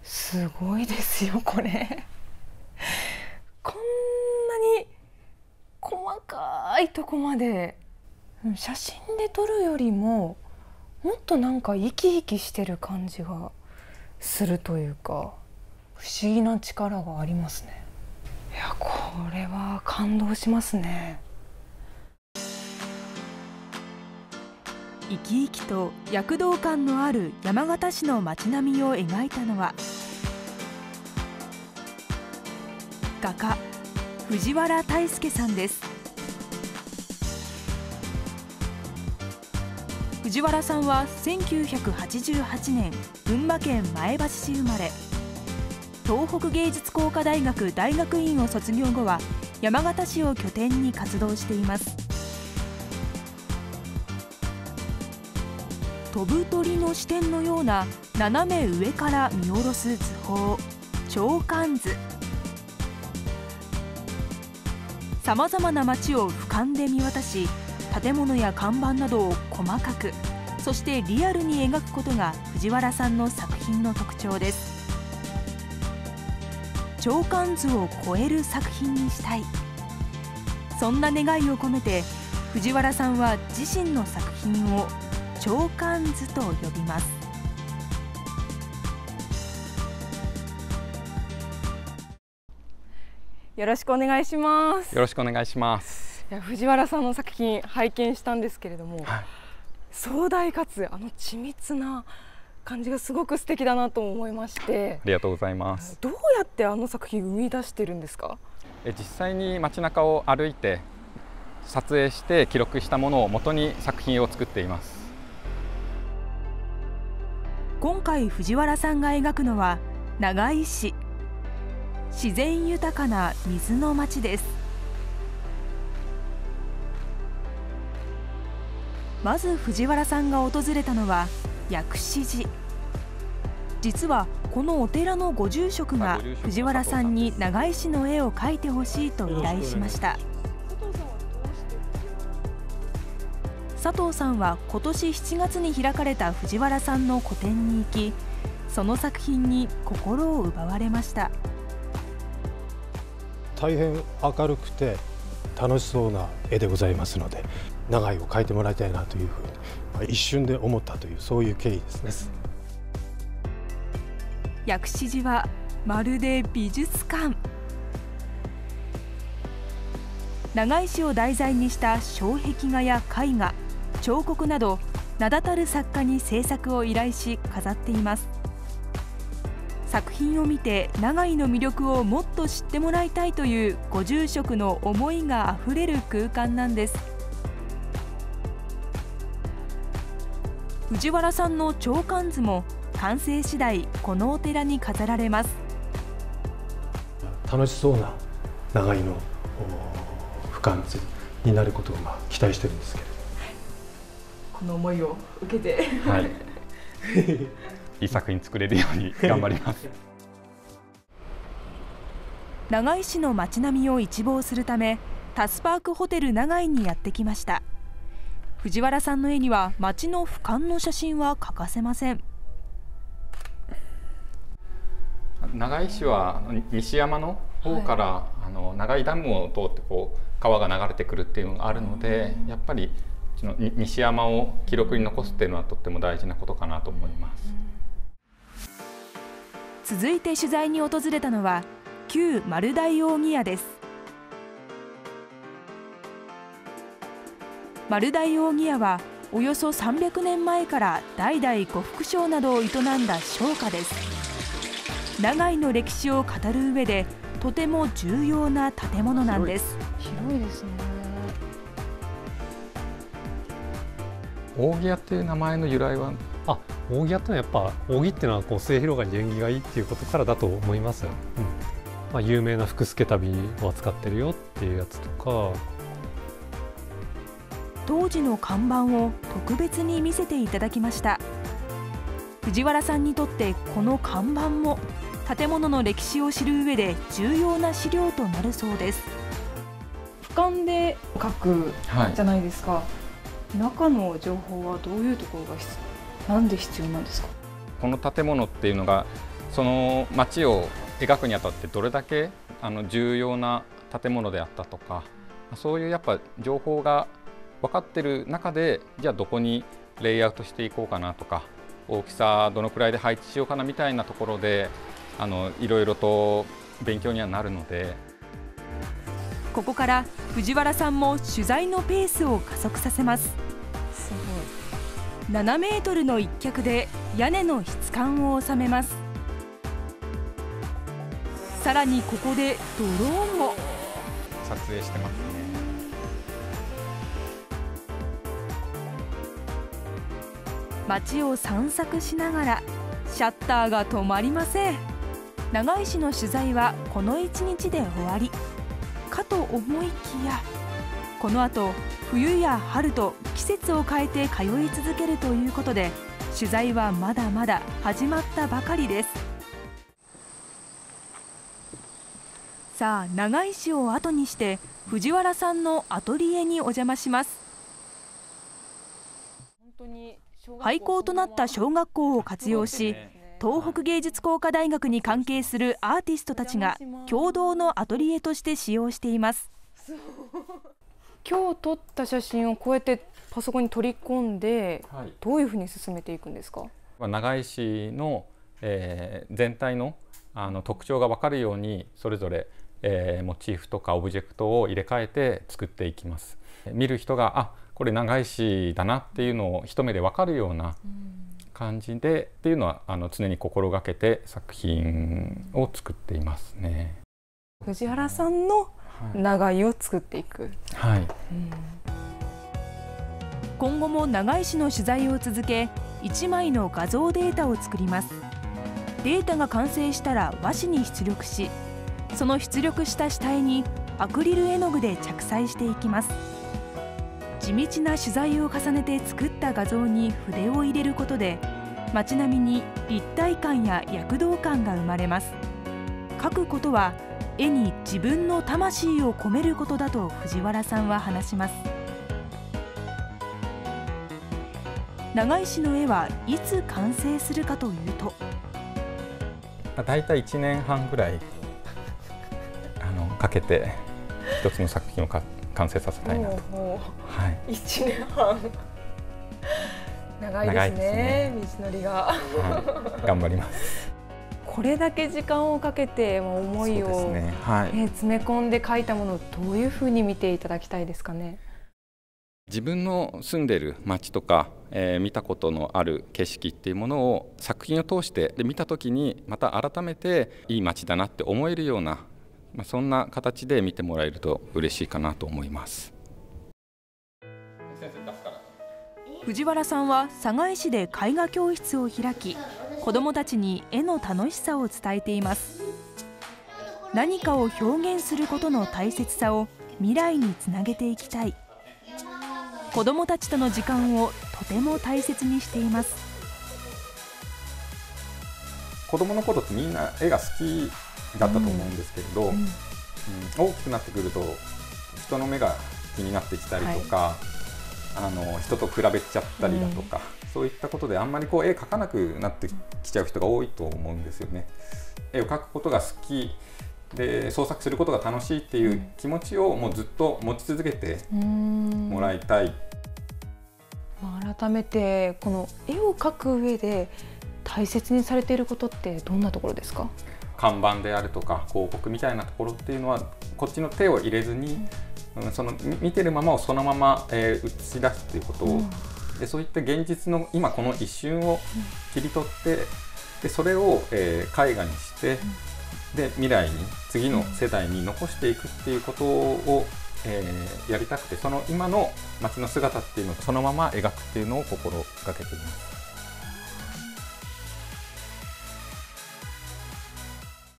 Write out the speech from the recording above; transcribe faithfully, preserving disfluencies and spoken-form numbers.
すごいですよこれこんなに細かいとこまで写真で撮るよりももっとなんか生き生きしてる感じがするというか、不思議な力がありますね。いや、これは感動しますね。 生き生きと躍動感のある山形市の街並みを描いたのは画家藤原大輔さんです。藤原さんはせんきゅうひゃくはちじゅうはちねん群馬県前橋市生まれ、東北芸術工科大学大学院を卒業後は山形市を拠点に活動しています。飛ぶ鳥の視点のような斜め上から見下ろす図法、鳥観図。さまざまな街を俯瞰で見渡し、建物や看板などを細かく、そしてリアルに描くことが藤原さんの作品の特徴です。鳥観図を超える作品にしたい、そんな願いを込めて藤原さんは自身の作品を鳥観図と呼びます。 よろしくお願いします。 よろしくお願いします。 いや、藤原さんの作品拝見したんですけれども、はい、壮大かつあの緻密な感じがすごく素敵だなと思いまして。 ありがとうございます。 どうやってあの作品生み出してるんですか？ え実際に街中を歩いて撮影して記録したものを元に作品を作っています。 今回藤原さんが描くのは長井市、自然豊かな水の町です。まず藤原さんが訪れたのは薬師寺。実はこのお寺のご住職が藤原さんに長井市の絵を描いてほしいと依頼しました。佐藤さんは今年しちがつに開かれた藤原さんの個展に行き、その作品に心を奪われました。 大変明るくて楽しそうな絵でございますので、長井を描いてもらいたいなというふうに、まあ、一瞬で思ったという、そういう経緯ですね。 薬師寺はまるで美術館。長井市を題材にした障壁画や絵画、彫刻など名だたる作家に制作を依頼し飾っています。作品を見て長井の魅力をもっと知ってもらいたいというご住職の思いがあふれる空間なんです。藤原さんの鳥観図も完成次第このお寺に飾られます。 楽しそうな長井の俯瞰図になることをまあ期待してるんですけれど、 この思いを受けて、 はい、いい作品作れるように頑張ります。 長井市の街並みを一望するため、タスパークホテル長井にやってきました。藤原さんの絵には街の俯瞰の写真は欠かせません。 長井市は西山の方から、はい、あの長井ダムを通ってこう川が流れてくるっていうのがあるので、やっぱりその西山を記録に残すっていうのはとっても大事なことかなと思います。 続いて取材に訪れたのは旧丸大扇屋です。丸大扇屋はおよそさんびゃくねんまえから代々呉服商などを営んだ商家です。長井の歴史を語る上でとても重要な建物なんです。 広いですね。 扇屋っていう名前の由来は？ あ、扇屋ってのはやっぱ扇っていうのはこう末広がり縁起がいいっていうことからだと思います。うん、まあ、有名な福助旅を扱ってるよっていうやつとか。 当時の看板を特別に見せていただきました。藤原さんにとってこの看板も建物の歴史を知る上で重要な資料となるそうです。 俯瞰で描くじゃないですか、はい、中の情報はどういうところが必要、なんで必要なんですか？ この建物っていうのがその街を描くにあたってどれだけあの重要な建物であったとか、そういうやっぱ情報が分かってる中で、じゃあどこにレイアウトしていこうかなとか、大きさどのくらいで配置しようかなみたいなところであのいろいろと勉強にはなるので。 ここから藤原さんも取材のペースを加速させます。 すごい。 ななメートルの一脚で屋根の質感を収めます。さらにここでドローンも撮影してますね。 街を散策しながらシャッターが止まりません。長井市の取材はこのいちにちで終わりかと思いきや、この後冬や春と季節を変えて通い続けるということで、取材はまだまだ始まったばかりです。さあ、長井市を後にして藤原さんのアトリエにお邪魔します。廃校となった小学校を活用し、東北芸術工科大学に関係するアーティストたちが共同のアトリエとして使用しています。 今日撮った写真をこうやってパソコンに取り込んで、はい、どういうふうに進めていくんですか？ 長井市の、えー、全体の、あの特徴が分かるようにそれぞれ、えー、モチーフとかオブジェクトを入れ替えて作っていきます。見る人があこれ長井市だなっていうのを一目で分かるような感じで、うん、っていうのはあの常に心がけて作品を作っていますね。 藤原さんの長井を作っていく、 はい、うん、 今後も長井市の取材を続け、いちまいの画像データを作ります。データが完成したら和紙に出力し、その出力した下絵にアクリル絵の具で着彩していきます。地道な取材を重ねて作った画像に筆を入れることで、街並みに立体感や躍動感が生まれます。描くことは絵に自分の魂を込めることだと藤原さんは話します。長井市の絵はいつ完成するかというと、 だいたいいちねんはんぐらいあのかけて一つの作品をか完成させたいなと。 はい、いちねんはん長いですね、道のりが、 はい、頑張ります。 これだけ時間をかけて思いを、ね、はい、えー、詰め込んで描いたものをどういうふうに見ていただきたいですかね。 自分の住んでいる街とか、えー、見たことのある景色っていうものを作品を通してで見たときにまた改めていい街だなって思えるような、まあ、そんな形で見てもらえると嬉しいかなと思います。 藤原さんは寒河江市で絵画教室を開き、子どもたちに絵の楽しさを伝えています。何かを表現することの大切さを未来につなげていきたい。子どもたちとの時間をとても大切にしています。 子どもの頃ってみんな絵が好きだったと思うんですけれど、うんうん、大きくなってくると人の目が気になってきたりとか、はい、あの人と比べちゃったりだとか、うん、そういったことであんまりこう絵描かなくなってきちゃう人が多いと思うんですよね。絵を描くことが好きで創作することが楽しいっていう気持ちをもうずっと持ち続けてもらいたい。 改めてこの絵を描く上で大切にされていることってどんなところですか？ 看板であるとか広告みたいなところっていうのはこっちの手を入れずに、うん、その見てるままをそのまま、えー、映し出すっていうことを、うん、でそういった現実の今この一瞬を切り取って、でそれを、えー、絵画にして、うん、で未来に次の世代に残していくっていうことを、えー、やりたくて、その今の街の姿っていうのをそのまま描くっていうのを心がけています。